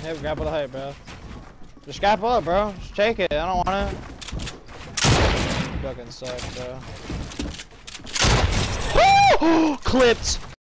Hey, grapple the height, bro. Just grapple up, bro. Just take it. I don't want it. Fucking sucks, bro. Clipped.